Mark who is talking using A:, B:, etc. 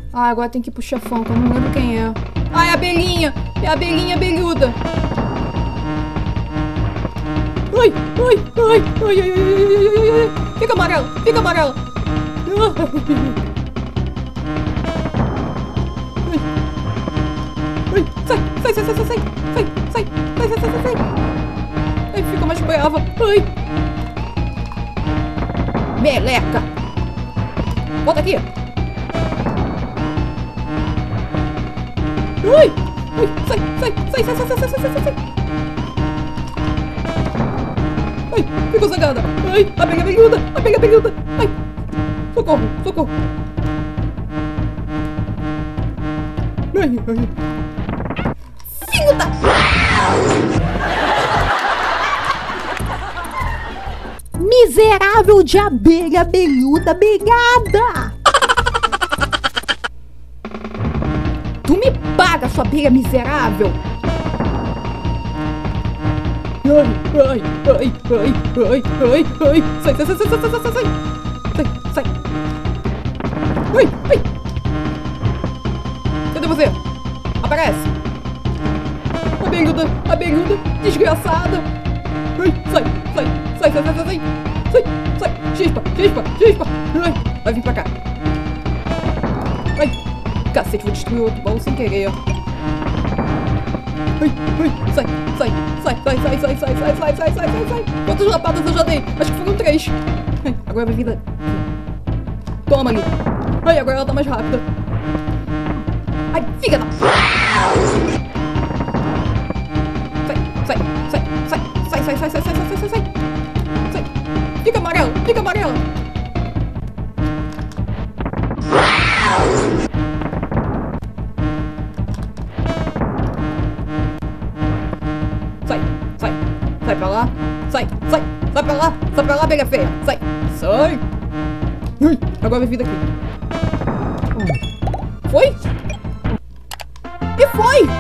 A: Ah, agora tem que ir pro chefão, que eu não lembro quem é. Ah, é a abelhinha! É a abelhinha abelhuda! Ai, ai, ai, ai, ai, ai, ai, ai, ai. Fica amarela, fica amarela! Ai, sai, sai, sai, sai, sai, sai, sai, sai, sai, sai, sai, sai. Ai, fica mais brava. Ai. Meleca! Volta aqui! Ai! Ai! Sai! Sai! Sai! Sai! Sai! Sai! Sai! Sai! Sai! Sai! Ai! Ficou zangada! Ai! Abelha abelhuda! Abelha abelhuda! Ai! Socorro! Socorro! Ai! Ai! Filho da...
B: Miserável de abelha abelhuda abelhada!
A: Tu me paga, sua abelha miserável! Ai, ai, ai, ai, ai, ai, ai! Sai, sai, sai, sai, sai, sai, sai, sai! Sai, sai! Ai, ai! Cadê você? Aparece! Abelhuda, abelhuda, desgraçada! Ai, sai, sai, sai, sai, sai, sai, sai! Sai, sai! Chispa, chispa, chispa! Ai, vai vir pra cá! Ai! Cacete, vou destruir outro baú sem querer. Ai, ai, sai, sai, sai, sai, sai, sai, sai, sai, sai, sai, sai, sai, sai. Quantas lapadas eu já dei? Acho que foram 3. Ai, agora vai vir. Toma ali. Ai, agora ela tá mais rápida. Ai, fica da... Sai, sai, sai, sai, sai, sai, sai, sai, sai, sai, sai, sai. Sai. Fica amarela, fica amarela. Sai pra lá, sai, sai, sai pra lá, abelha feia, sai, sai. Ai, agora vai vir daqui. Foi? E foi?